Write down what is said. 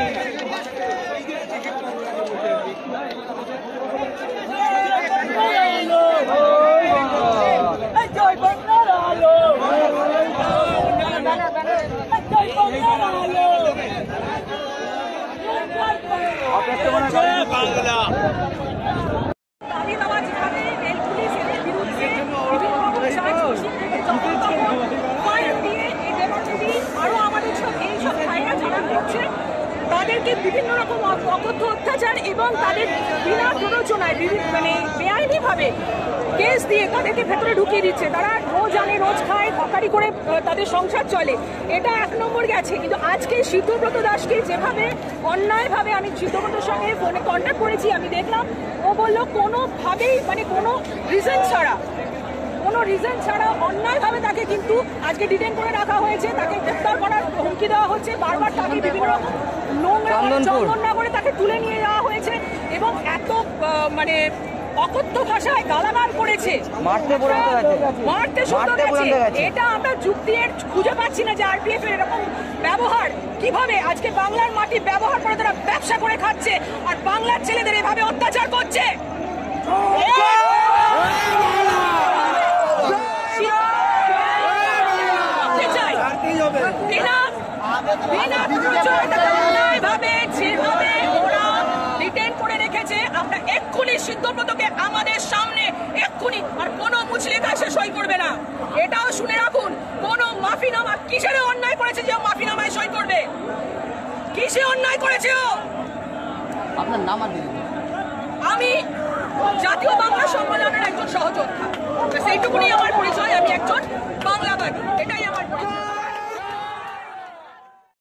তাদেরকে বিভিন্ন রকম অকথ্য অত্যাচার এবং তাদের বিনা প্ররোচনায় মানে বেআইনিভাবে কেস দিয়ে তাদেরকে ভেতরে ঢুকিয়ে দিচ্ছে। তারা রোজ আনে রোজ খায়, হকারি করে তাদের সংসার চলে, এটা 1 নম্বর গেছে। কিন্তু আজকে সিদ্ধব্রত দাসকে যেভাবে অন্যায়ভাবে, আমি সিদ্ধব্রতর সঙ্গে ফোনে কন্ট্যাক্ট করেছি, আমি দেখলাম ও বললো কোনোভাবেই মানে কোনো রিজন ছাড়া অন্যায়ভাবে তাকে কিন্তু আজকে ডিটেইন করে রাখা হয়েছে, তাকে গ্রেফতার করার হুমকি দেওয়া হচ্ছে, বারবার তাকে বিভিন্ন রকম নোংরা চন্দননগরে তাকে তুলে নিয়ে যাওয়া হয়েছে এবং এত মানে অকথ্য ভাষায় গালাগাল করেছে, মারতে শুরু করেছে। এটা আমরা যুক্তি খুঁজে পাচ্ছি না যে আরপিএফ এর এরকম ব্যবহার কিভাবে আজকে বাংলার মাটি ব্যবহার করে তারা ব্যবসা করে খাচ্ছে আর বাংলার ছেলেদের এভাবে অত্যাচার করছে। যেভাবে ওরা ডিটেইন করে রেখেছে, আমরা এক্ষুনি সিদ্ধব্রতকে আমাদের সামনে এক্ষুনি, আর কোনো মুচলিকা এসে সই করবে না। এটাও শুনে রাখুন, কোনো মাফিনামা কিসের অন্যায় করেছে যে মাফিনামায় সই করবে? কিসে অন্যায় করেছে ও? আপনার নাম আর আমি জাতীয় বাংলা সম্মেলনের একজন সহযোদ্ধা, সেইটুকুনি আমার পরিচয়। আমি একজন বাংলাবাদী, এটাই